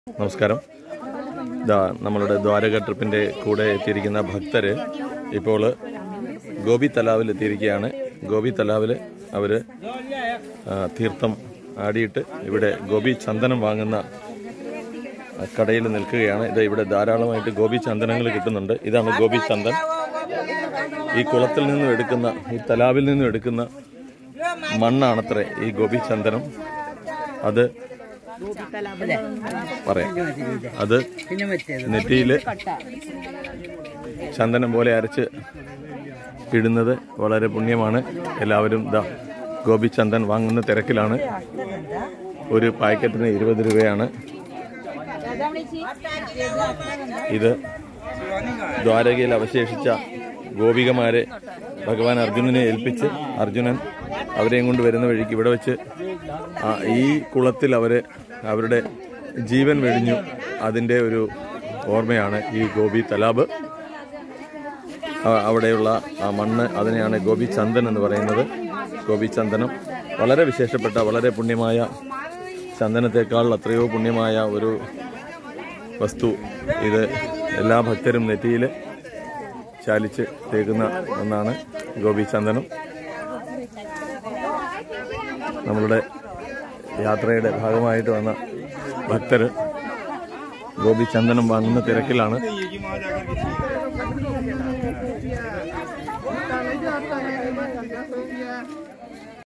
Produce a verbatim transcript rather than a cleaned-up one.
നമസ്കാരം. ഇതാ നമ്മളുടെ ദ്വാരക ട്രിപ്പിൻ്റെ കൂടെ എത്തിയിരിക്കുന്ന ഭക്തർ ഇപ്പോൾ ഗോപി തലാവിൽ എത്തിയിരിക്കുകയാണ്. ഗോപി തലാവിൽ അവർ തീർത്ഥം ആടിയിട്ട് ഇവിടെ ഗോപി ചന്ദനം വാങ്ങുന്ന കടയിൽ നിൽക്കുകയാണ്. ഇത് ഇവിടെ ധാരാളമായിട്ട് ഗോപി ചന്ദനങ്ങൾ കിട്ടുന്നുണ്ട്. ഇതാണ് ഗോപി ചന്ദൻ. ഈ കുളത്തിൽ നിന്നും എടുക്കുന്ന, ഈ തലാവിൽ നിന്നും എടുക്കുന്ന മണ്ണാണത്രേ ഈ ഗോപി ചന്ദനം. അത് പറയാം, അത് നെറ്റിയിൽ ചന്ദനം പോലെ അരച്ച് ഇടുന്നത് വളരെ പുണ്യമാണ്. എല്ലാവരും ദാ ഗോപി ചന്ദൻ വാങ്ങുന്ന തിരക്കിലാണ്. ഒരു പാക്കറ്റിന് ഇരുപത് രൂപയാണ്. ഇത് ദ്വാരകയിൽ അവശേഷിച്ച ഗോപികമാരെ ഭഗവാൻ അർജുനനെ ഏൽപ്പിച്ച് അർജുനൻ അവരെയും കൊണ്ട് വരുന്ന വഴിക്ക് ഇവിടെ വെച്ച് ഈ കുളത്തിൽ അവർ അവരുടെ ജീവൻ വെടിഞ്ഞു. അതിൻ്റെ ഒരു ഓർമ്മയാണ് ഈ ഗോപി തലാബ്. അവിടെയുള്ള ആ മണ്ണ്, അതിനെയാണ് ഗോപി ചന്ദൻ എന്ന് പറയുന്നത്. ഗോപി ചന്ദനം വളരെ വിശേഷപ്പെട്ട, വളരെ പുണ്യമായ, ചന്ദനത്തെക്കാൾ എത്രയോ പുണ്യമായ ഒരു വസ്തു. ഇത് എല്ലാ ഭക്തരും നെറ്റിയിൽ ചാലിച്ച് തേക്കുന്ന ഒന്നാണ് ഗോപി ചന്ദനം. നമ്മളുടെ യാത്രയുടെ ഭാഗമായിട്ട് വന്ന ഭക്തർ ഗോപി ചന്ദനം വാങ്ങുന്ന തിരക്കിലാണ്.